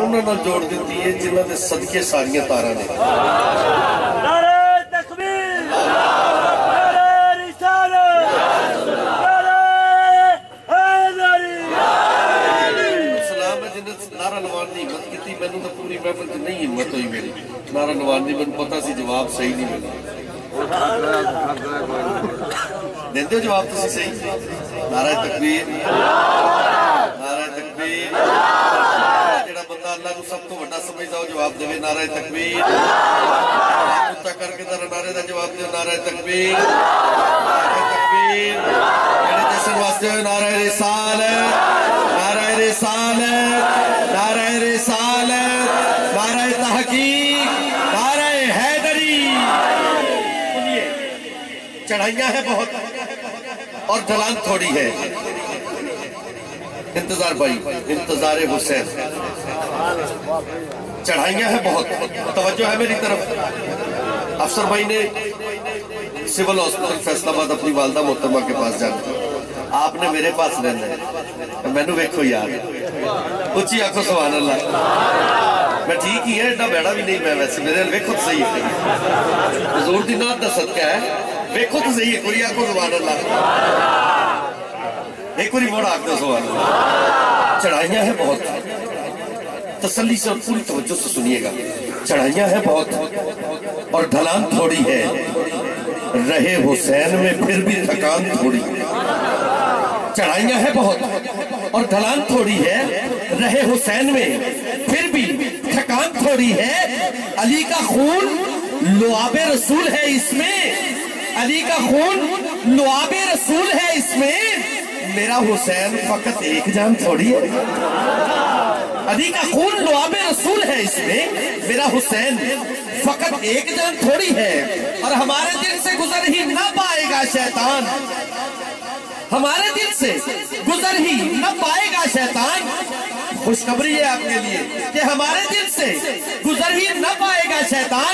انہوں نے جوڑ دیتی ہے جنہوں نے صدقے ساریاں تارا نے نعرہ تکبیر، نعرہ رسالت، نعرہ حیدری۔ سلام ہے جنہیں نعرہ نوان نے ہمت کی تھی، میں نے تو پوری محفل کی نہیں ہمت ہوئی میری نعرہ نوان نے، میں نے پتا سی جواب صحیح نہیں ملا دیندے ہو جواب تو صحیح نعرہ تکبیر، نعرہ تکبیر، جڑا بندہ اللہ کو سب کو بڑا سمجھتا ہو جواب دے نعرہ تکبیر، کتا کر کے در نعرہ دا جواب دے نعرہ تکبیر، نعرہ تکبیر، جڑے جیسن واسطے ہوئے نعرہ رسالت، نعرہ رسالت، نعرہ رسالت، نعرہ تحقیق، نعرہ حیدری۔ سنیے چڑھائیاں ہیں بہت اور ڈھلان تھوڑی ہے، انتظار بھائی، انتظار حسین، چڑھائیاں ہیں بہت، توجہ ہے میری طرف۔ افسر بھائی نے سول ہاسپٹل فیصل آباد اپنی والدہ محترمہ کے پاس جانا، آپ نے میرے پاس رہنا ہے، میں نے ویکھو یار اچھی آنکھوں سبحان اللہ، میں ٹھیک ہی ہے اتنا بیڑا بھی نہیں میں ویسے، میرے ویکھو تو صحیح ہے، حضور دی نات دا صدقہ ہے، ویکھو تو صحیح ہے، کوئی آنکھوں سبحان اللہ، ایک بڑی موڑ آنکھ دو سبحان اللہ۔ چڑھائیاں ہیں بہت، تسلی سے اور پوری توجہ سے سنیے گا، چڑھائیاں ہیں بہت اور ڈھلان تھوڑی ہے، رہے حسین میں پھر بھی تھکان تھوڑی ہے۔ چڑھائیاں ہیں بہت اور ڈھلان تھوڑی ہے، رہے حسین میں پھر بھی تھکان تھوڑی ہے، علی کا خون لعاب رسول ہے اس میں، علی کا خون لعاب رسول ہے اس میں، میرا حسین فقط ایک جان تھوڑی ہے، علی کا خون لعاب رسول ہے اس میں، میرا حسین فقط ایک جان تھوڑی ہے، اور ہمارے دل سے گزر ہی نہ پائے گا شیطان، ہمارے دل سے گزر ہی نہ پائے گا شیطان، خوشخبری ہے آپ کے لیے کہ ہمارے دل سے گزر ہی نہ پائے گا شیطان۔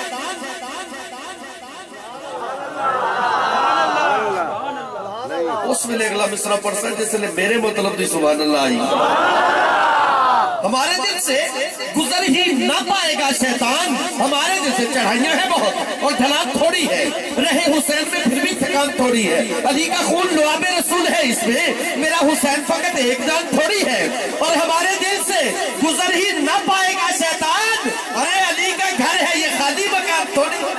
اس میں لے اگلا مصرع پڑھ سکتے جیسے لے میرے مطلب دی سبحان اللہ آئی، ہمارے دل سے گزر ہی نہ پائے گا شیطان، ہمارے دل سے چڑھائیاں ہیں بہت اور ڈھلان تھوڑی ہے، رہے حسین میں پھر بھی تھکان تھوڑی ہے، علی کا خون لعاب رسول ہے اس میں، میرا حسین فقط ایک جان تھوڑی ہے، اور ہمارے دل سے گزر ہی نہ پائے گا شیطان، ارے علی کا گھر ہے یہ خالی مقام تھوڑی ہے،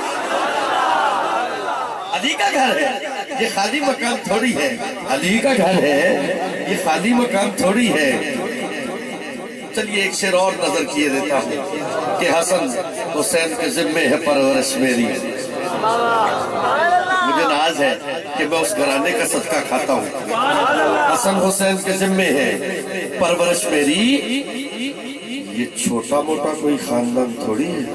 علی کا گھر ہے یہ خالی مقام تھوڑی ہے، علی کا گھر ہے یہ خالی مقام تھوڑی ہے۔ چلیے ایک شعر اور نظر کیے دیتا ہوں کہ حسن حسین کے ذمے ہے پرورش میری، مجھے ناز ہے کہ میں اس گھرانے کا صدقہ کھاتا ہوں، حسن حسین کے ذمے ہے پرورش میری، یہ چھوٹا موٹا کوئی خاندان تھوڑی ہے،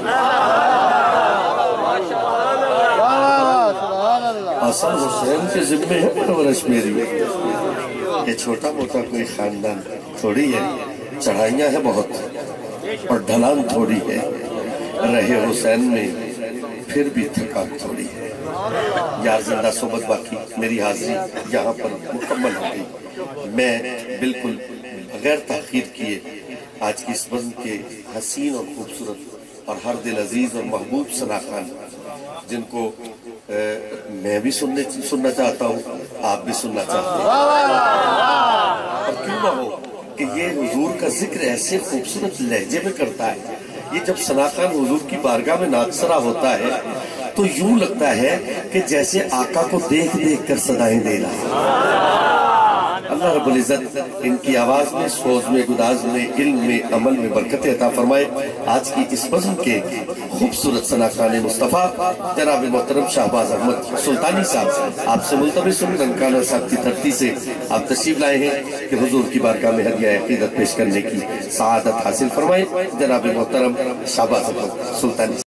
حسن حسین کے ذمے ہے پرورش میری، یہ چھوٹا موٹا کوئی خاندان تھوڑی ہے، چڑھائیاں ہیں بہت اور ڈھلان تھوڑی ہے، رہے حسین میں پھر بھی تھکان تھوڑی ہے۔ یار زندہ صحبت باقی، میری حاضری یہاں پر مکمل ہو گئی، میں بالکل بغیر تاخیر کیے آج کی اس بزم کے حسین اور خوبصورت اور ہر دل عزیز اور محبوب ثنا خان، جن کو میں بھی سننا چاہتا ہوں، آپ بھی سننا چاہتے ہیں، اور کیوں نہ ہو کہ یہ حضور کا ذکر ایسے خوبصورت لہجے میں کرتا ہے، یہ جب ثنا خان حضور کی بارگاہ میں نعت سرا ہوتا ہے تو یوں لگتا ہے کہ جیسے آقا کو دیکھ دیکھ کر صدائیں دے رہا ہے۔ اللہ رب العزت ان کی آواز میں، سوز میں، گداز میں، علم میں، عمل میں برکت عطا فرمائے۔ آج کی اس بزم کے خوبصورت ثنا خان مصطفیٰ جناب محترم شہباز احمد سلطانی صاحب آپ سے ملتمس ہوں، ننکانہ صاحب کی دھرتی سے آپ تشریف لائے ہیں کہ حضور کی بارگاہ میں ہدیہ عقیدت پیش کرنے کی سعادت حاصل فرمائے۔ جناب محترم شہباز احمد سلطانی